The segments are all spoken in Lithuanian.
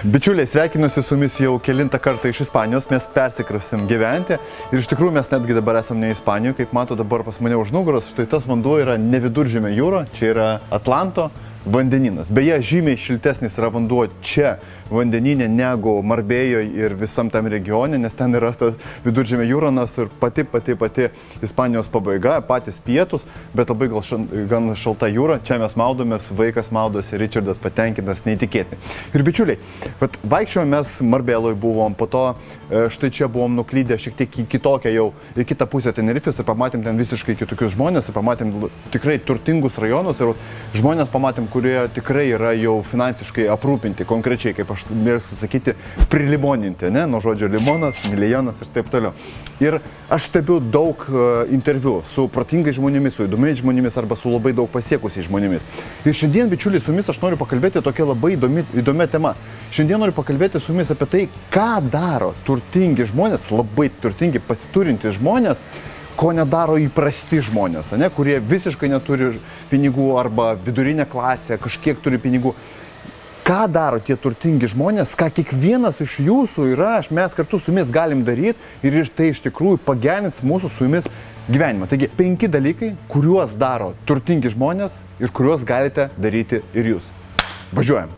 Bičiuliai, sveikinuosi su jumis jau kelintą kartą iš Ispanijos, mes persikraustėm gyventi ir iš tikrųjų mes netgi dabar esam ne Ispanijoje, kaip mato dabar pas mane už nugaros, štai tas vanduo yra ne Viduržemio jūra, čia yra Atlanto vandenynas. Beje, žymiai šiltesnis yra vanduo čia vandeninė negu Marbėjoje ir visam tam regione, nes ten yra tas Viduržemio jūronas ir pati Ispanijos pabaiga, patys pietus, bet labai gan šalta jūra. Čia mes maudomės, vaikas maudosi, Richardas patenkintas, neįtikėtinai. Ir bičiuliai, vaikščiojom mes Marbėloje buvom, po to štai čia buvom nuklydę šiek tiek į kitokią jau, į kitą pusę Tenerifės ir pamatėm ten visiškai kitokius žmonės ir pamatėm tikrai turtingus rajonus ir žmonės pamatėm, kurie tikrai yra jau finansiškai aprūpinti, konkrečiai, kaip aš mėgstu sakyti, prilimoninti, ne? Nuo žodžio limonas, milijonas ir taip toliau. Ir aš stebiu daug interviu su protingais žmonėmis, su įdomiais žmonėmis arba su labai daug pasiekusiais žmonėmis. Ir šiandien, bičiuliai, su jumis aš noriu pakalbėti tokia labai įdomia tema. Šiandien noriu pakalbėti su jumis apie tai, ką daro turtingi žmonės, labai turtingi, pasiturintys žmonės, ko nedaro įprasti žmonės, ne? Kurie visiškai neturi pinigų arba vidurinė klasė, kažkiek turi pinigų. Ką daro tie turtingi žmonės, ką kiekvienas iš jūsų yra, mes kartu su jumis galim daryti ir tai iš tikrųjų pagerins mūsų su jumis gyvenimą. Taigi 5 dalykai, kuriuos daro turtingi žmonės ir kuriuos galite daryti ir jūs. Važiuojam.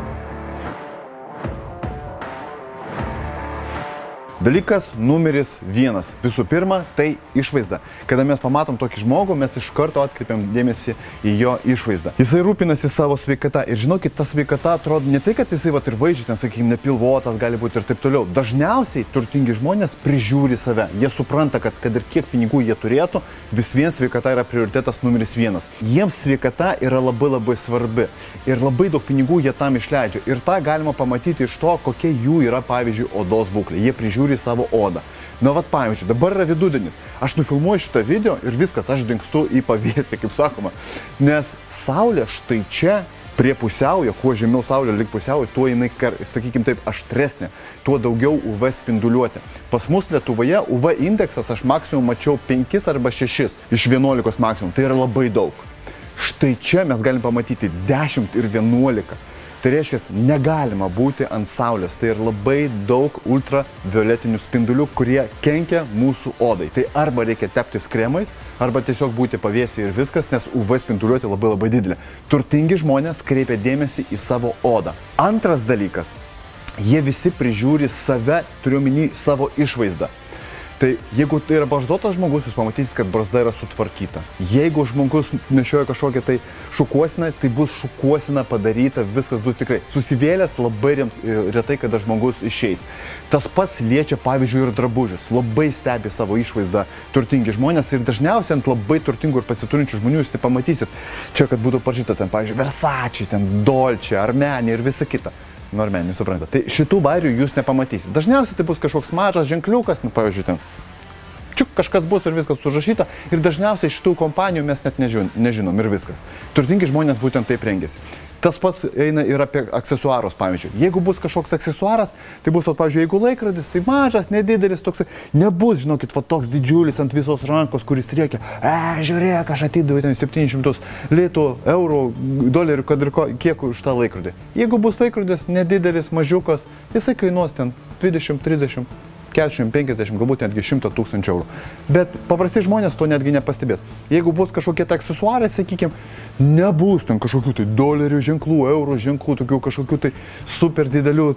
Dalykas numeris 1. Visų pirma, tai išvaizda. Kada mes pamatom tokį žmogų, mes iš karto atkreipiam dėmesį į jo išvaizdą. Jisai rūpinasi savo sveikata ir žinokit, ta sveikata atrodo ne tai, kad jisai ir vaizdžiai, ten, sakykime, nepilvotas gali būti ir taip toliau. Dažniausiai turtingi žmonės prižiūri save. Jie supranta, kad ir kiek pinigų jie turėtų, vis vien sveikata yra prioritetas numeris 1. Jiems sveikata yra labai svarbi ir labai daug pinigų jie tam išleidžia. Ir tą galima pamatyti iš to, kokia jų yra, pavyzdžiui, odos būklė. Jie prižiūri savo odą. Na, pavyzdžiui, dabar yra vidudienis. Aš nufilmuoju šitą video ir viskas, aš dingstu į pavėsį, kaip sakoma. Nes saulė štai čia prie pusiaujo, kuo žemiau saulė lik pusiaujo, tuo jinai, sakykime taip, aštresnė, tuo daugiau UV spinduliuotė. Pas mus Lietuvoje UV indeksas aš maksimum mačiau 5 arba 6 iš 11 maksimum. Tai yra labai daug. Štai čia mes galim pamatyti 10 ir 11. Tai reiškia, negalima būti ant saulės. Tai yra labai daug ultravioletinių spindulių, kurie kenkia mūsų odai. Tai arba reikia teptis kremais, arba tiesiog būti pavėsyje ir viskas, nes UV spinduliuotė labai didelė. Turtingi žmonės kreipia dėmesį į savo odą. Antras dalykas. Jie visi prižiūri save, turiu omeny savo išvaizdą. Tai jeigu tai yra barzdotas žmogus, jūs pamatysit, kad barzda yra sutvarkyta. Jeigu žmogus nešioja kažkokią tai šukuosiną, tai bus šukuosina padaryta, viskas bus tikrai. Susivėlęs labai retai, kada žmogus išeis. Tas pats liečia, pavyzdžiui, ir drabužius. Labai stebi savo išvaizdą turtingi žmonės ir dažniausiai ant labai turtingų ir pasiturinčių žmonių jūs tai pamatysit. Čia, kad būtų parašyta ten, pavyzdžiui, Versace, ten Dolce, Armani ir visa kita. Normenį, supranta. Tai šitų bairių jūs nepamatysit. Dažniausiai tai bus kažkoks mažas ženkliukas, nu, pavyzdžiui, ten čiuk kažkas bus ir viskas užrašyta ir dažniausiai šitų kompanijų mes net nežinom ir viskas. Turtingi žmonės būtent taip rengiasi. Tas pats eina ir apie aksesuarus, pavyzdžiui. Jeigu bus kažkoks aksesuaras, tai bus, pavyzdžiui, jeigu laikrodis, tai mažas, nedidelis, toks, nebus, žinokit, toks didžiulis ant visos rankos, kuris rėkia, žiūrėk, aš atidaviau ten 700 litų, eurų, dolerių, kad ir kiek už tą laikrodį. Jeigu bus laikrodis nedidelis, mažiukas, jisai kainuos ten 20, 30, 40, 50, galbūt netgi 100 000 eurų. Bet paprasti žmonės to netgi nepastebės. Jeigu bus kažkokie aksesuarai, sakykime, nebus ten kažkokių tai dolerių ženklų, eurų ženklų, tokių kažkokių tai super didelių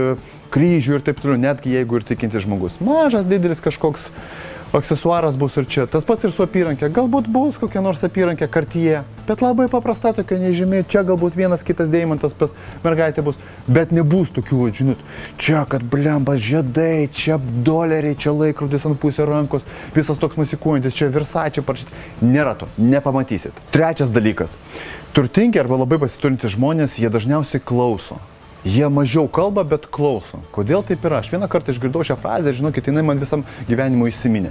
kryžių ir taip toliau, netgi jeigu ir tikintis žmogus. Mažas, didelis kažkoks aksesuaras bus ir čia. Tas pats ir su apyrankė. Galbūt bus kokia nors apyrankė Cartier, bet labai paprasta tokia nežymi. Čia galbūt vienas kitas deimantas pas mergaitę bus, bet nebus tokių, žinot, čia, kad blemba žiedai, čia doleriai, čia laikrodis ant pusę rankos, visas toks masikuojantis, čia Versace parašyti. Nėra to, nepamatysit. Trečias dalykas. Turtingi arba labai pasiturintys žmonės, jie dažniausiai klauso. Jie mažiau kalba, bet klauso. Kodėl taip yra? Aš vieną kartą išgirdau šią frazę ir žinokit, jinai man visam gyvenimui įsiminė.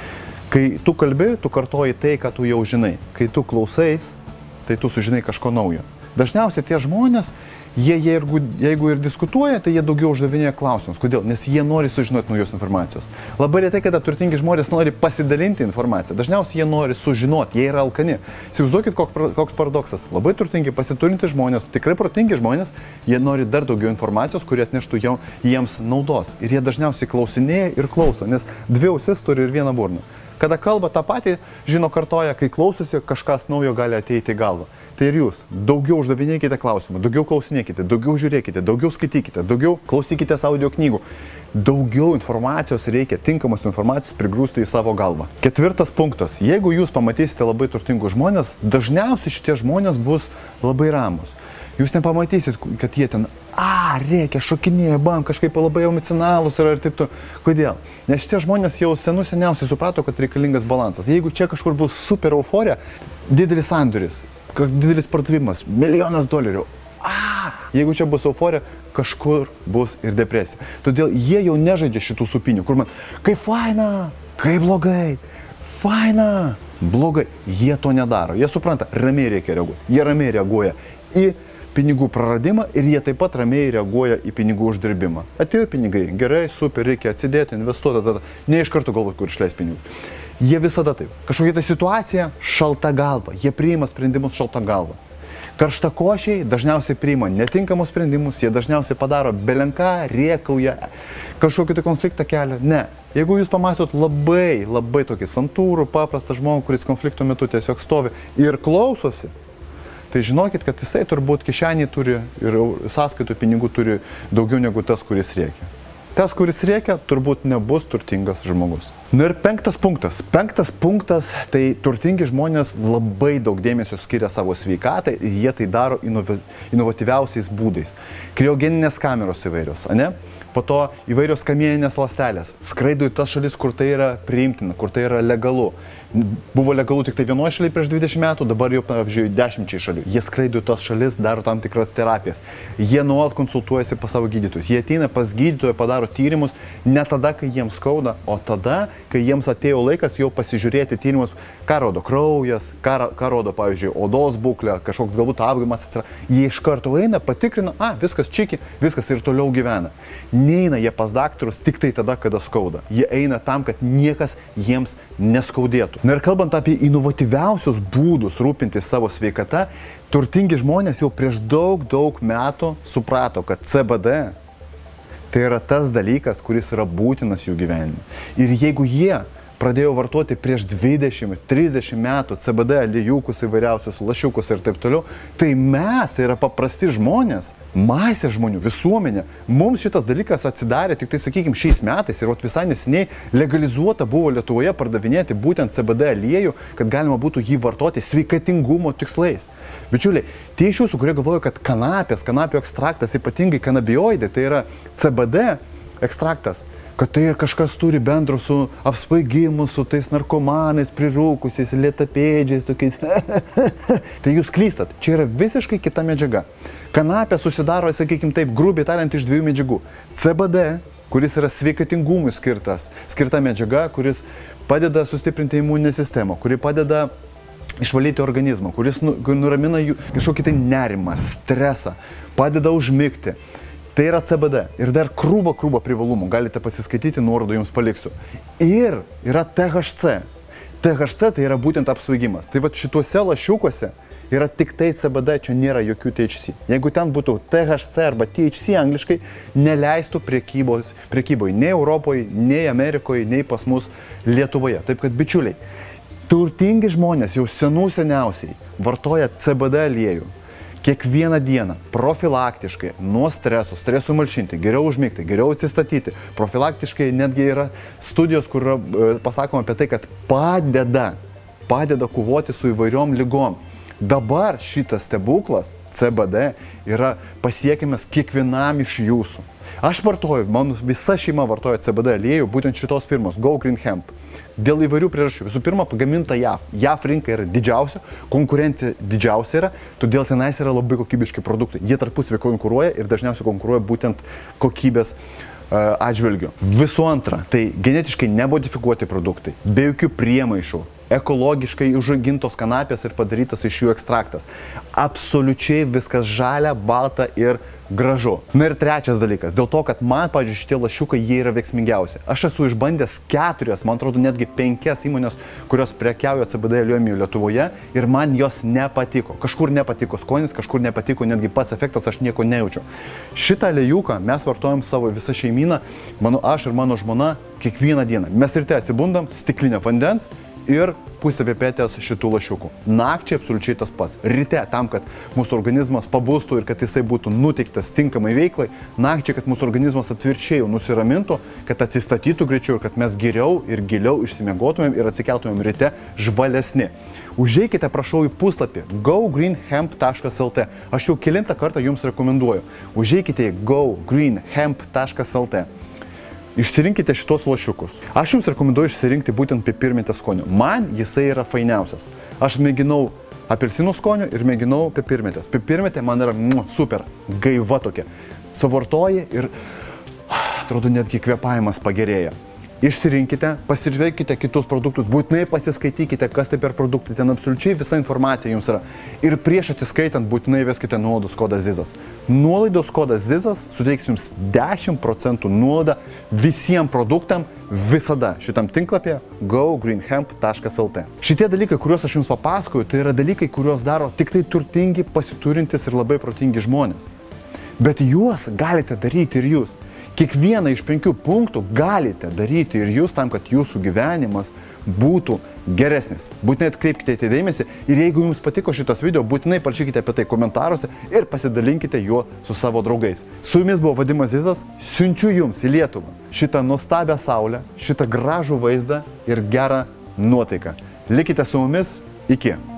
Kai tu kalbi, tu kartoji tai, ką tu jau žinai. Kai tu klausais, tai tu sužinai kažko naujo. Dažniausiai tie žmonės, jeigu ir diskutuoja, tai jie daugiau uždavinėja klausimus. Kodėl? Nes jie nori sužinoti naujos informacijos. Labai retai, kada turtingi žmonės nori pasidalinti informaciją. Dažniausiai jie nori sužinoti, jie yra alkani. Įsivaizduokit, koks paradoksas. Labai turtingi, pasiturinti žmonės, tikrai protingi žmonės, jie nori dar daugiau informacijos, kurie atneštų jiems naudos. Ir jie dažniausiai klausinėja ir klauso, nes dvi ausis turi ir vieną burną. Kada kalba tą patį, žino, kartoja, kai klausosi, kažkas naujo gali ateiti į galvą. Tai ir jūs daugiau uždavinėkite klausimų, daugiau klausinėkite, daugiau žiūrėkite, daugiau skaitykite, daugiau klausykite audio knygų. Daugiau informacijos reikia, tinkamos informacijos prigrūsti į savo galvą. 4 punktas. Jeigu jūs pamatysite labai turtingus žmonės, dažniausiai šitie žmonės bus labai ramus. Jūs nepamatysit, kad jie ten rėkia, šokinėja, kažkaip labai emocionalūs ir taip toliau. Kodėl? Nes šitie žmonės jau seniausiai suprato, kad reikalingas balansas. Jeigu čia kažkur bus super euforija, didelis sandoris, didelis pardavimas, $1 000 000. Jeigu čia bus euforija, kažkur bus ir depresija. Todėl jie jau nežaidžia šitų supinių, kur man, kaip faina, kaip blogai, faina, blogai. Jie to nedaro. Jie supranta, ramiai reikia reaguoti. Jie ramiai reaguoja į pinigų praradimą ir jie taip pat ramiai reaguoja į pinigų uždirbimą. Atėjo pinigai, gerai, super, reikia atsidėti, investuoti, tada ne iš karto galvoti, kur išleis pinigų. Jie visada taip. Kažkokia tai situacija, šalta galva. Jie priima sprendimus šalta galva. Karštakošiai dažniausiai priima netinkamus sprendimus, jie dažniausiai padaro belenką, rėkauja, kažkokį tai konfliktą kelia. Ne. Jeigu jūs pamatot labai tokį santūrų, paprastą žmogų, kuris konflikto metu tiesiog stovi ir klausosi, tai žinokit, kad jisai turbūt kišenį turi ir sąskaitų pinigų turi daugiau negu tas, kuris rėkia. Tas, kuris rėkia, turbūt nebus turtingas žmogus. Ir 5 punktas. 5 punktas, tai turtingi žmonės labai daug dėmesio skiria savo sveikatai ir jie tai daro inovatyviausiais būdais. Kriogeninės kameros įvairios, ne? Po to įvairios kamieninės ląstelės. Skraido į tas šalis, kur tai yra priimtina, kur tai yra legalu. Buvo legalu tik tai vienoje šalyje prieš 20 metų, dabar jau, pavyzdžiui, 10 šalių. Jie skraido į tas šalis, daro tam tikras terapijas. Jie nuolat konsultuojasi pas savo gydytojus. Jie ateina pas gydytoją, padaro tyrimus ne tada, kai jiems skauda, o tada, kai jiems atėjo laikas jau pasižiūrėti tyrimus, ką rodo kraujas, ką rodo, pavyzdžiui, odos būklė, kažkoks galbūt apgaimas atsirado. Jie iš karto eina, patikrina, viskas čiki, viskas ir toliau gyvena. Neina jie pas daktarus tik tai tada, kada skauda. Jie eina tam, kad niekas jiems neskaudėtų. Na ir kalbant apie inovatyviausius būdus rūpintis savo sveikata, turtingi žmonės jau prieš daug metų suprato, kad CBD tai yra tas dalykas, kuris yra būtinas jų gyvenime. Ir jeigu jie pradėjo vartoti prieš 20-30 metų CBD aliejūkus įvairiausius, lašiukus ir taip toliau, tai mes, tai yra paprasti žmonės, masė žmonių, visuomenė, mums šitas dalykas atsidarė tik tai, sakykime, šiais metais ir visai neseniai legalizuota buvo Lietuvoje pardavinėti būtent CBD aliejų, kad galima būtų jį vartoti sveikatingumo tikslais. Bičiuliai, tie iš jūsų, kurie galvoja, kad kanapių ekstraktas, ypatingai kanabioidai, tai yra CBD ekstraktas, kad tai kažkas turi bendro su apsvaigimu, su tais narkomanais, prirūkusiais, lėtapėdžiais, tokiais. Tai jūs klystat. Čia yra visiškai kita medžiaga. Kanapė susidaro, sakykime taip, grubiai tariant, iš 2 medžiagų. CBD, kuris yra sveikatingumui skirta medžiaga, kuris padeda sustiprinti imuninę sistemą, kuri padeda išvalyti organizmą, kuris nuramina kažkokį tai nerimą, stresą, padeda užmigti. Tai yra CBD ir dar krūva privalumų, galite pasiskaityti, nuorodą jums paliksiu. Ir yra THC. THC tai yra būtent apsvaigimas. Tai va šituose lašiukuose yra tik tai CBD, čia nėra jokių THC. Jeigu ten būtų THC arba THC angliškai, neleistų prekyboje nei Europoje, nei Amerikoje, nei pas mus Lietuvoje. Taip kad, bičiuliai, turtingi žmonės jau seniausiai vartoja CBD aliejų. Kiekvieną dieną, profilaktiškai, nuo stresų malšinti, geriau užmigti, geriau atsistatyti. Profilaktiškai netgi yra studijos, kur pasakoma apie tai, kad padeda kovoti su įvairiom ligom. Dabar šitas stebuklas, CBD, yra pasiekiamas kiekvienam iš jūsų. Aš vartoju, mano visa šeima vartoja CBD aliejų, būtent šitos firmos, Go Green Hemp. Dėl įvairių priežasčių. Visų pirma, pagaminta JAV. JAV rinka yra didžiausia, konkurencija didžiausia yra, todėl tenais yra labai kokybiški produktai. Jie tarpusavy konkuruoja ir dažniausiai konkuruoja būtent kokybės atžvilgiu. Visų antra, tai genetiškai nemodifikuoti produktai, be jokių priemaišų. ekologiškai užaugintos kanapės ir padarytas iš jų ekstraktas. Absoliučiai viskas žalia, balta ir gražu. Na ir trečias dalykas, dėl to, kad man, pavyzdžiui, šitie lašiukai, jie yra veiksmingiausi. Aš esu išbandęs 4, man atrodo, netgi 5 įmonės, kurios prekiauja CBD aliejumi Lietuvoje ir man jos nepatiko. Kažkur nepatiko skonis, kažkur nepatiko netgi pats efektas, aš nieko nejaučiu. Šitą aliejuką mes vartojam savo visą šeimyną, aš ir mano žmona, kiekvieną dieną. Mes ryte atsibundam, stiklinę vandens ir pusę pipetės šitų lašiukų. Nakčiai absoliučiai tas pats. Ryte tam, kad mūsų organizmas pabustų ir kad jisai būtų nuteiktas tinkamai veiklai, nakčiai, kad mūsų organizmas atvirkščiai nusiramintų, kad atsistatytų greičiau ir kad mes geriau ir giliau išsimiegotumėm ir atsikeltumėm ryte žvalesni. Užeikite, prašau, į puslapį gogreenhemp.lt. Aš jau kelintą kartą jums rekomenduoju. Užeikite į gogreenhemp.lt. Išsirinkite šitos lašiukus. Aš jums rekomenduoju išsirinkti būtent pipirmintės skonio. Man jisai yra fainiausias. Aš mėginau apelsinų skonio ir mėginau pipirmintės. Pipirmintė man yra super, gaiva tokia. Suvartoji ir atrodo netgi kvėpavimas pagerėja. Išsirinkite, pasižvelkite kitus produktus, būtinai pasiskaitykite, kas tai per produktai, ten absoliučiai visa informacija jums yra. Ir prieš atsiskaitant būtinai veskite nuolaidos kodą ZIZAS. Nuolaidos kodas ZIZAS suteiks jums 10% nuolaidą visiems produktam visada šitam tinklapyje gogreenhemp.lt. Šitie dalykai, kuriuos aš jums papasakoju, tai yra dalykai, kuriuos daro tik tai turtingi, pasiturintis ir labai protingi žmonės. Bet juos galite daryti ir jūs. Kiekvieną iš 5 punktų galite daryti ir jūs tam, kad jūsų gyvenimas būtų geresnis. Būtinai atkreipkite į tai dėmesį ir jeigu jums patiko šitas video, būtinai parašykite apie tai komentaruose ir pasidalinkite juo su savo draugais. Su jumis buvo Vadimas Zizas, siunčiu jums į Lietuvą šitą nuostabią saulę, šitą gražų vaizdą ir gerą nuotaiką. Likite su mumis, iki.